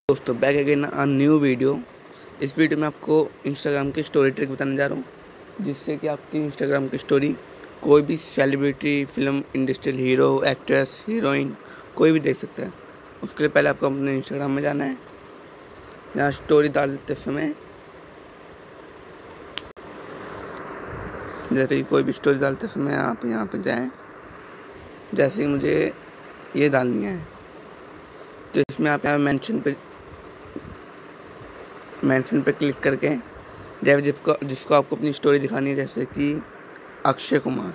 दोस्तों back again a new video. इस video में आपको इंस्टाग्राम की स्टोरी ट्रिक बताने जा रहा हूँ, जिससे कि आपकी इंस्टाग्राम की स्टोरी कोई भी celebrity, film industrial hero, actress, heroine कोई भी देख सकता है। उसके लिए पहले आपको अपने इंस्टाग्राम में जाना है। यहाँ स्टोरी डालते समय जैसे कि कोई भी स्टोरी डालते समय आप यहाँ पे जाएं। जैसे कि मुझे ये डालनी है तो इसमें आप यहाँ मेंशन पे क्लिक करके जैसे जिसको आपको अपनी स्टोरी दिखानी है, जैसे कि अक्षय कुमार,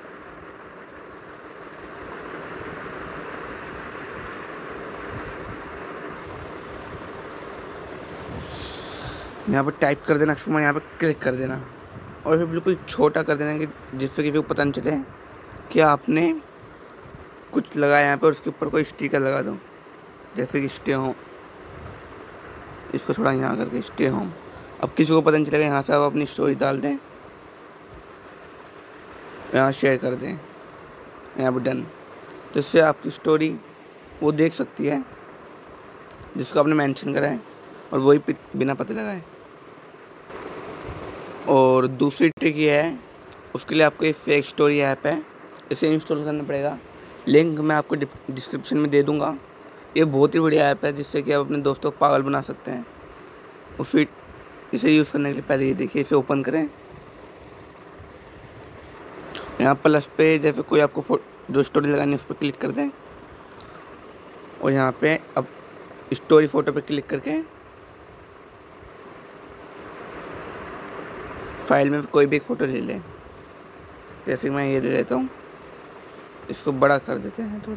यहाँ पर टाइप कर देना अक्षय कुमार, यहाँ पर क्लिक कर देना और फिर बिल्कुल छोटा कर देना कि जिससे किसी को पता नहीं चले कि आपने कुछ लगाया यहाँ पे। और उसके ऊपर कोई स्टिकर लगा दो, जैसे कि स्टे होम। इसको थोड़ा यहाँ करके स्टे होम। अब किसी को पता नहीं चलेगा। यहाँ से आप अपनी स्टोरी डाल दें, यहाँ शेयर कर दें, यहाँ पर डन। तो इससे आपकी स्टोरी वो देख सकती है जिसको आपने मेंशन करा है, और वही बिना पता लगाए। और दूसरी ट्रिक ये है, उसके लिए आपको एक फेक स्टोरी ऐप है, इसे इंस्टॉल करना पड़ेगा। लिंक मैं आपको डिस्क्रिप्शन में दे दूंगा। ये बहुत ही बढ़िया ऐप है, जिससे कि आप अपने दोस्तों को पागल बना सकते हैं। इसे यूज़ करने के लिए पहले ये देखिए, इसे ओपन करें। यहाँ प्लस पे जैसे कोई आपको जो स्टोरी लगानी है उस पर क्लिक कर दें, और यहाँ पे अब स्टोरी फोटो पे क्लिक करके फाइल में कोई भी एक फ़ोटो ले लें। जैसे मैं ये ले लेता हूँ, इसको बड़ा कर देते हैं थोड़ा,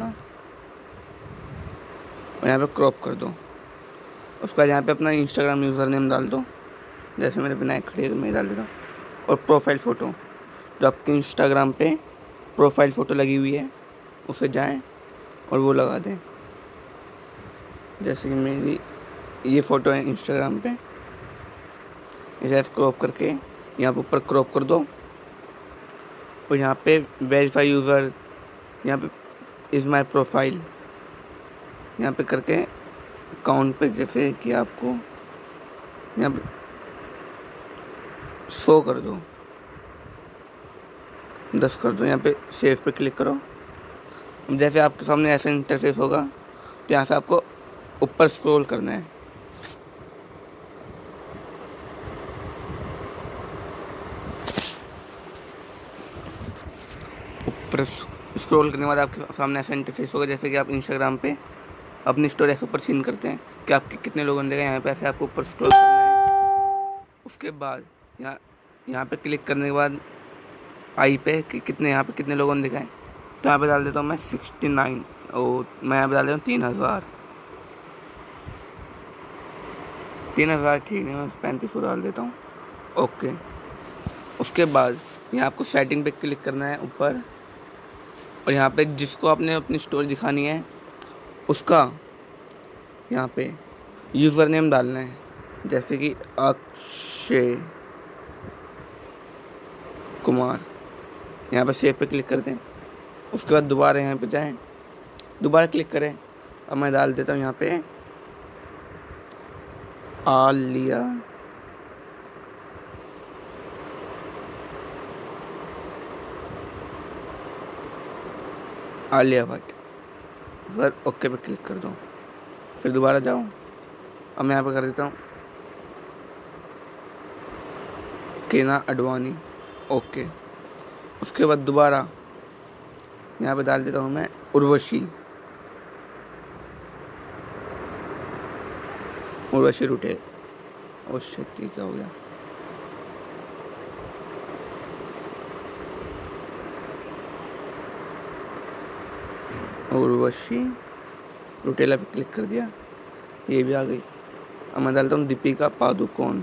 और यहाँ पे क्रॉप कर दो। उसके बाद यहाँ पे अपना इंस्टाग्राम यूज़र नेम डाल दो। जैसे मेरे विनायक खड़ी है तो मैं डाल देता हूँ। और प्रोफाइल फ़ोटो, जो आपके इंस्टाग्राम पे प्रोफाइल फ़ोटो लगी हुई है, उसे जाएं और वो लगा दें। जैसे कि मेरी ये फ़ोटो है इंस्टाग्राम पे, इसे क्रॉप करके यहाँ पे ऊपर क्रॉप कर दो। और यहाँ पे वेरीफाई यूज़र, यहाँ पे इज़ माई प्रोफाइल, यहाँ पे करके अकाउंट पे जैसे कि आपको यहाँ पे शो कर दो, 10 कर दो। यहाँ पे सेव पे क्लिक करो। जैसे आपके सामने ऐसा इंटरफेस होगा, तो यहाँ से आपको ऊपर स्क्रॉल करना है। ऊपर स्क्रॉल करने के बाद आपके सामने ऐसा इंटरफेस होगा, जैसे कि आप इंस्टाग्राम पे अपनी स्टोरी ऐसे ऊपर सीन करते हैं कि आपके कितने लोगों ने देखा। यहाँ पे ऐसे आपको ऊपर स्क्रॉल करना है। उसके बाद यहाँ पे क्लिक करने के बाद आई पे कि यहाँ पे कितने लोगों ने देखा है, तो यहाँ पे डाल देता हूँ मैं 69, और मैं यहाँ पे डाल देता हूँ 3000। 3000 ठीक नहीं, मैं 3500 डाल देता हूँ। ओके। उसके बाद यहाँ आपको सेटिंग पे क्लिक करना है ऊपर, और यहाँ पे जिसको आपने अपनी स्टोरी दिखानी है उसका यहाँ पे यूज़र नेम डालना है, जैसे कि अक्षय कुमार। यहाँ पे सेव पे क्लिक कर दें। उसके बाद दोबारा यहाँ पे जाएं, दोबारा क्लिक करें। अब मैं डाल देता हूँ यहाँ पे आलिया भट्ट। फिर ओके पे क्लिक कर दो, फिर दोबारा जाओ। अब मैं यहाँ पे कर देता हूँ केना अडवाणी। ओके। उसके बाद दोबारा यहाँ पे डाल देता हूँ मैं उर्वशी रुटेल। ओ शिट, ठीक हो गया। उर्वशी रुटेला पे क्लिक कर दिया, ये भी आ गई। अब मैं डालता हूँ दीपिका पादुकोण।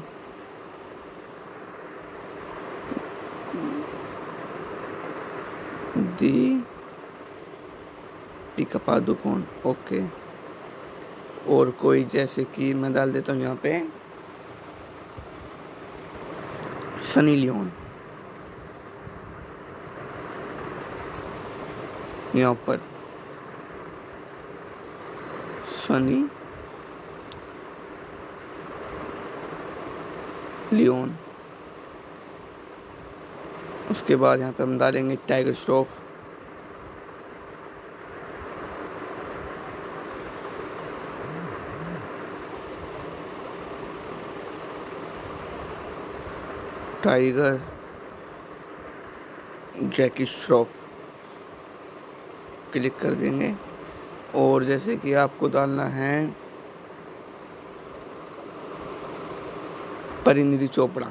दीपिका पादुकोण। ओके। और कोई जैसे कि मैं डाल देता हूँ यहाँ पे सनी लियोन। यहाँ पर सनी लियोन। उसके बाद यहाँ पे हम डालेंगे टाइगर श्रॉफ, टाइगर जैकी श्रॉफ क्लिक कर देंगे। और जैसे कि आपको डालना है परिणीति चोपड़ा,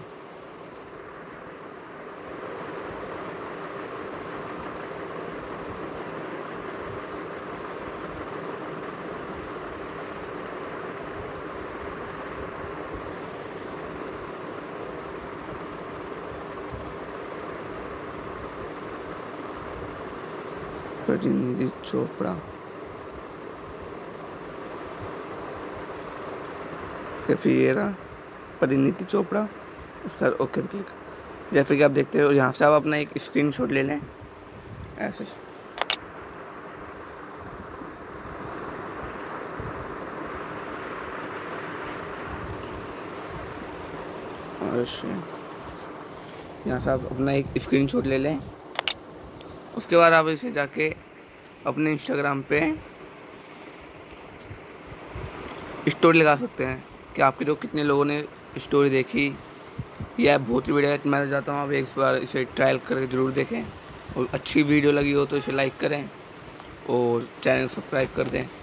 परिणीति चोपड़ा, या फिर ये रहा परिणीति चोपड़ा। उसका ओके पे क्लिक। जैसे कि आप देखते हो यहाँ से आप अपना एक स्क्रीनशॉट ले लें ऐसे। यहाँ से आप अपना एक स्क्रीनशॉट ले लें। उसके बाद आप इसे जाके अपने इंस्टाग्राम पे स्टोरी लगा सकते हैं कि आपके लोग कितने लोगों ने स्टोरी देखी। यह बहुत ही बढ़िया है। मैं चाहता हूँ आप एक बार इसे ट्रायल करके ज़रूर देखें, और अच्छी वीडियो लगी हो तो इसे लाइक करें और चैनल सब्सक्राइब कर दें।